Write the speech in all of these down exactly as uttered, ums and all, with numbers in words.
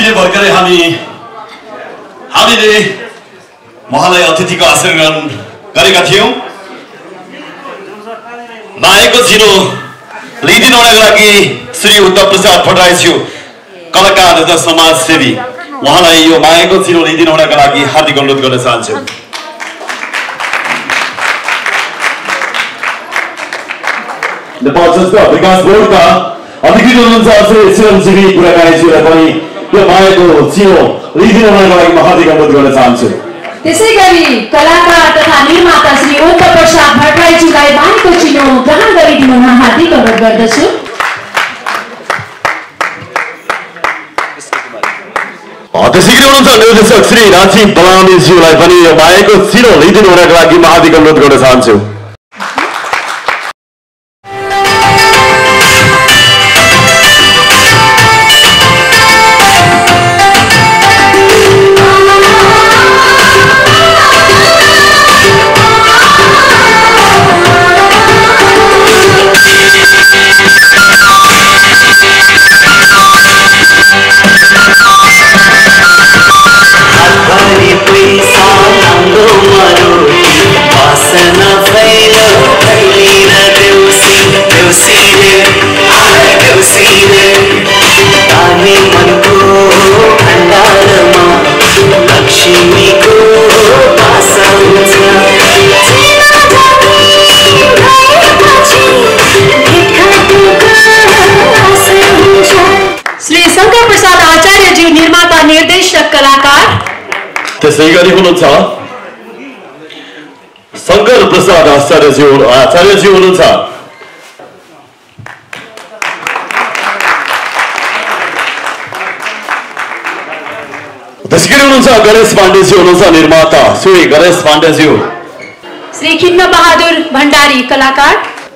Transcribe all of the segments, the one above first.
अहिले भर्खरै हामी हामीले उहाँलाई अतिथिको आसन ग्रहण गरेका थियौं। मायाको चिनो लिइदिनुको लागि श्री उद्धव प्रसाद भट्टराईज्यू कलाकार तथा समाजसेवी उहाँलाई यो मायाको चिनो लिइदिनुको लागि हार्दिक अनुरोध गर्न चाहन्छु। नेपाल संस्कृत विकास बोर्डका अधिकृत हुनुहुन्छ श्री चिरञ्जीवी गुरागाईज्यूलाई पनि यो मायाको चिनो लिइदिनुको लागि म हार्दिक अनुरोध गर्न चाहन्छु। त्यसैगरी कलाकार तथा निर्माता श्री उद्धव प्रसाद भट्टराईज्यूलाई मायाको चिनो ग्रहण गरिदिनु हार्दिक अनुरोध गर्दछु। त्यसैगरी हुनुहुन्छ निर्देशक श्री राजीव बलामीज्यूलाई पनि यो मायाको चिनो लिइदिनुको लागि म हार्दिक अनुरोध गर्न चाहन्छु। त्यसैगरी हुनुहुन्छ शंकर प्रसाद आचार्यज्यू आचार्यज्यू हुनुहुन्छ। त्यसैगरी हुनुहुन्छ गणेश पाण्डेज्यू हुनुहुन्छ निर्माता श्री गणेश पाण्डेज्यू। श्री खिन्न बहादुर भण्डारी कलाकार।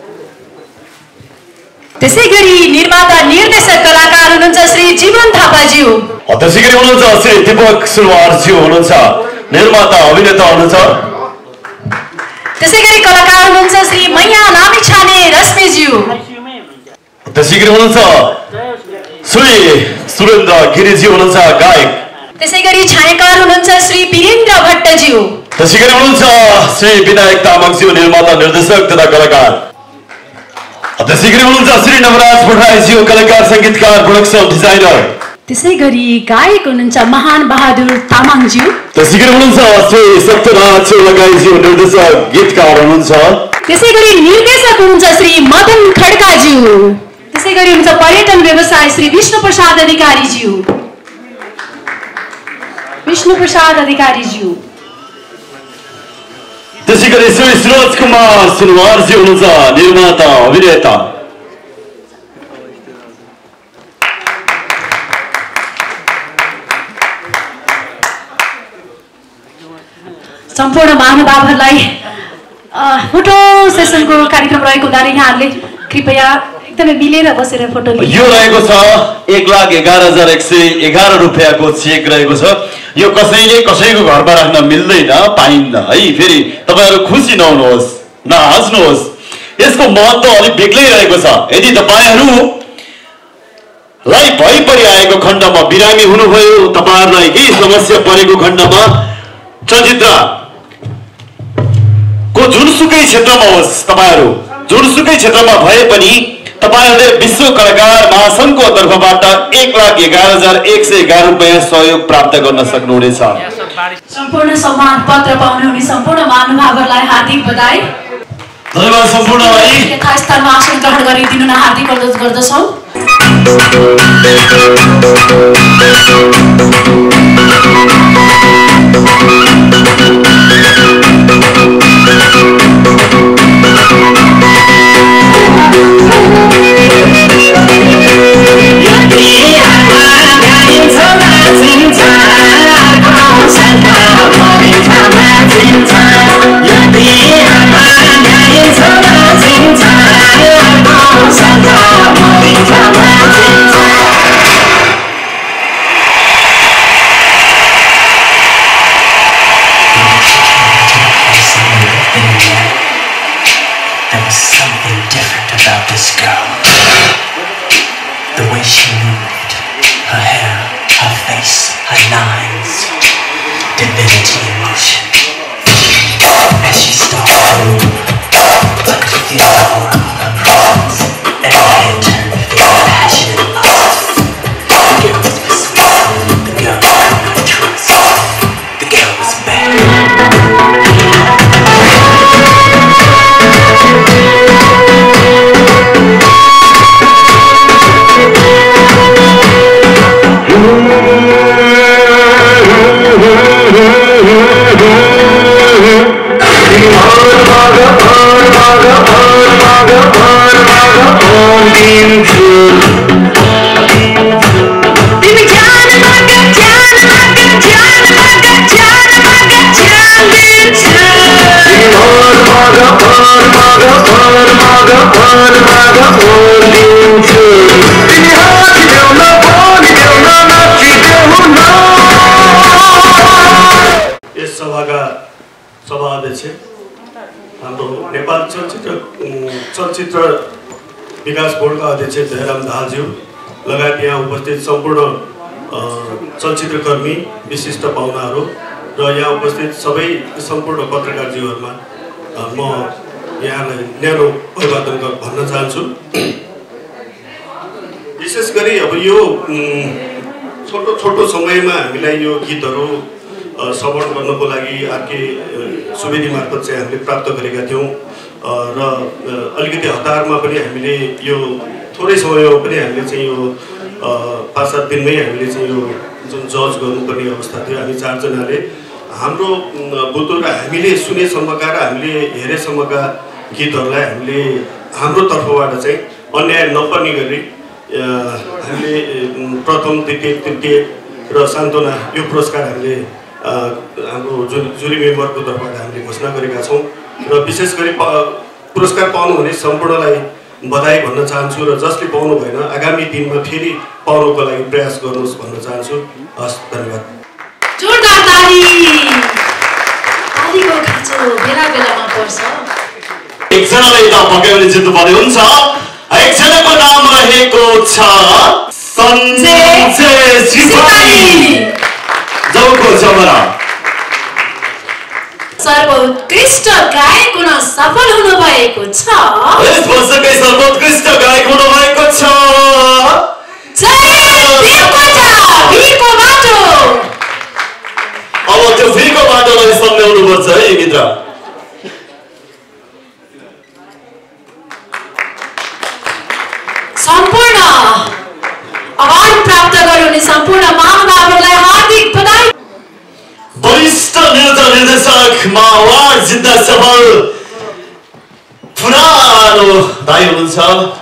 त्यसैगरी निर्माता निर्देशक कलाकार हुनुहुन्छ श्री जीवन थापाज्यू। त्यसैगरी हुनुहुन्छ श्री दीपक सुनवारज्यू हुनुहुन्छ निर्माता अभिनेता हुनुहुन्छ। त्यसैगरी कलाकार हुनुहुन्छ श्री मैया लामिछाने रश्मिज्यू। त्यसैगरी हुनुहुन्छ श्री सुरेन्द्र गिरिज्यू हुनुहुन्छ गायक। त्यसैगरी छायाकार हुनुहुन्छ श्री वीरेन्द्र भट्टज्यू। त्यसैगरी हुनुहुन्छ श्री विनायक तामाङज्यू निर्माता निर्देशक तथा कलाकार। त्यसैगरी हुनुहुन्छ श्री नवराज भट्टराईज्यू कलाकार संगीतकार प्रोडक्सन डिजाइनर। त्यसैगरी गायक हुनुहुन्छ महान बहादुर तामाङज्यू। त्यसैगरी हुनुहुन्छ श्री सत्यनाथ लगाईज्यू निर्देशक गीतकार हुनुहुन्छ। त्यसैगरी निर्देशक हुनुहुन्छ श्री मदन खड्काज्यू। त्यसैगरी हुनुहुन्छ पर्यटन व्यवसाय श्री विष्णु प्रसाद अधिकारीज्यू। विष्णु प्रसाद अधिकारीज्यू। त्यसैगरी श्री सुरज कुमार सुनवारज्यू हुनुहुन्छ निर्माता अभिनेता। सम्पूर्ण महानुभावहरूलाई फोटो सेसनको कार्यक्रम रहेको हुँदा यहाँहरूले कृपया एकदमै मिलेर बसेर फोटो लिनु। यो रहेको छ एक लाख एघार हजार एक सय एघार रुपियाँको चेक रहेको छ। यो कसैले कसैको घरमा राख्न मिल्दैन पाइन्न है। फेरि तपाईहरु खुसी नहुनुहोस् नहाँस्नुहोस्। यसको महत्त्व अलिक बेग्लै रहेको छ। यदि तपाईहरुलाई भइ परि आएको खण्डमा बिरामी हुनुभयो, तपाईहरुलाई केही समस्या परेको खण्डमा चलचित्र को जुनसुकै क्षेत्रमा होस्, तपाईहरु जुनसुकै क्षेत्रमा भए पनि तपाईहरुले विश्व कलाकार महासंघको तर्फबाट एक लाख एघार हजार एक सय एघार रुपियाँ सहयोग प्राप्त गर्न सक्नुहुनेछ। सम्पूर्ण सम्मान पत्र पाउने हुने सम्पूर्ण महानुभावहरूलाई हार्दिक बधाई। धन्यवाद सम्पूर्णलाई। यथास्थानमा आसन ग्रहण गरिदिनु न हार्दिक अनुरोध गर्दछौँ। There was something different about this girl. The way she moved, her hair, her face, her lines, divinity in motion. As she stalked through, I could feel the horror of her presence. And her head turned to feel passionate lust. The girl was persuasive, the girl I could not trust. The girl was bad. यस सभाका सभा अध्यक्ष हाम्रो नेपाल चलचित्र चलचित्र विकास बोर्डका अध्यक्ष जयराम दाहालज्यू लगायत यहाँ उपस्थित सम्पूर्ण चलचित्रकर्मी विशिष्ट पाहुनाहरू र यहाँ उपस्थित सबै सम्पूर्ण पत्रकारज्यूहरूमा म यहाँलाई न्यानो अभिवादन भन्न चाहन्छु। विशेष गरी अब यो छोटो छोटो समयमा हामीलाई यो गीतहरू श्रवण गर्नको लागि आरके सुवेदी मार्फत चाहिँ हामीले प्राप्त गरेका थियौँ र अलिकति हतारमा पनि हामीले यो थोरै समयमा पनि हामीले चाहिँ यो पाँच सात दिनमै हामीले चाहिँ यो जुन जज गर्नुपर्ने अवस्था थियो हामी चारजनाले हाम्रो बुद्धो र हामीले सुनेसम्मका र हामीले हेरेसम्मका गीतहरूलाई हामीले हाम्रो तर्फबाट चाहिँ अन्याय नपर्ने गरी हामीले प्रथम द्वितीय तृतीय र सान्त्वना यो पुरस्कार हामीले हाम्रो जुन जुरी मेम्बरको तर्फबाट हामीले घोषणा गरेका छौँ र विशेष गरी पुरस्कार पाउनुहुने सम्पूर्णलाई बधाई भन्न चाहन्छु र जसले पाउनु भएन आगामी दिनमा फेरि पाउनुको लागि प्रयास गर्नुहोस् भन्न चाहन्छु। हस्, धन्यवाद। जोरदार ताली। तालीको खाँचो बेला बेलामा पर्छ। एकजनाले त पक्कै पनि जित्नुपर्ने हुन्छ। एकजनाको नाम रहेको छ सञ्जय सिपाही। जाउको जमरा सर्वोत्कृष्ट गायक हुन सफल हुनु भएको छ। यस वर्षकै सर्वोत्कृष्ट गायक हुनु भएको छ जय देवकोटा भिरको बाटो। अब त्यो भिरको बाटोलाई सम्झाउनु पर्छ है मित्र। सम्पूर्ण अवार्ड प्राप्त गर्नुहुने सम्पूर्ण महानुभावहरूलाई हार्दिक बधाई। वरिष्ठ निर्देशक निर्देशकमा अवार्ड जित्दा सफल पुरानो दाइ हुनुहुन्छ,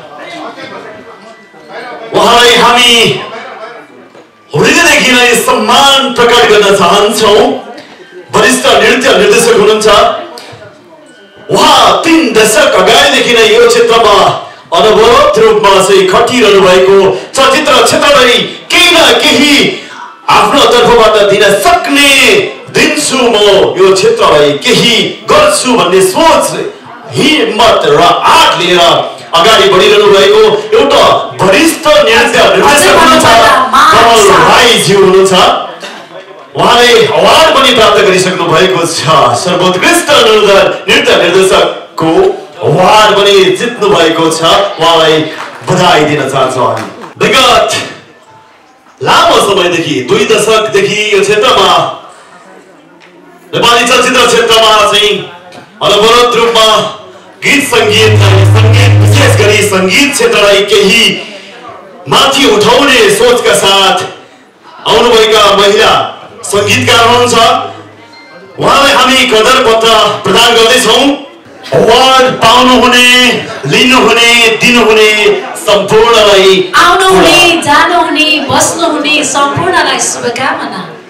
उहाँलाई हामी हृदयदेखि नै सम्मान प्रकट गर्न चाहन्छौँ। वरिष्ठ नृत्य निर्देशक हुनुहुन्छ, उहाँ तीन दशक अगाडिदेखि नै यो क्षेत्रमा अनुभवत रूपमा चाहिँ खटिरहनु भएको, चलचित्र क्षेत्रलाई केही न केही आफ्नो तर्फबाट दिन सक्ने, दिन्छु म यो क्षेत्रलाई केही गर्छु भन्ने सोच, हिम्मत र आँट लिएर अगाडि बढिरहनु भएको एउटा वरिष्ठ नृत्य निर्देशक हुनुहुन्छ कमल राईज्यू हुनुहुन्छ। उहाँले अवार्ड पनि प्राप्त गरिसक्नु भएको छ। सर्वोत्कृष्ट नृत्य निर्देशकको अवार्ड पनि जित्नु भएको छ। उहाँलाई बधाई दिन चाहन्छौँ हामी। विगत लामो समयदेखि दुई दशकदेखि यो क्षेत्रमा नेपाली चलचित्र क्षेत्रमा चाहिँ अनवरत रूपमा गीत सङ्गीत सङ्गीत विशेष गरी सङ्गीत क्षेत्रलाई केही माथि उठाउने सोचका साथ आउनुभएका महिला सङ्गीतकार हुनुहुन्छ। उहाँलाई हामी कदर पत्र प्रदान गर्दैछौँ। अवार्ड पाउनुहुने, लिनुहुने, दिनुहुने सम्पूर्णलाई, आउनुहुने, जानुहुने, बस्नुहुने सम्पूर्णलाई शुभकामना।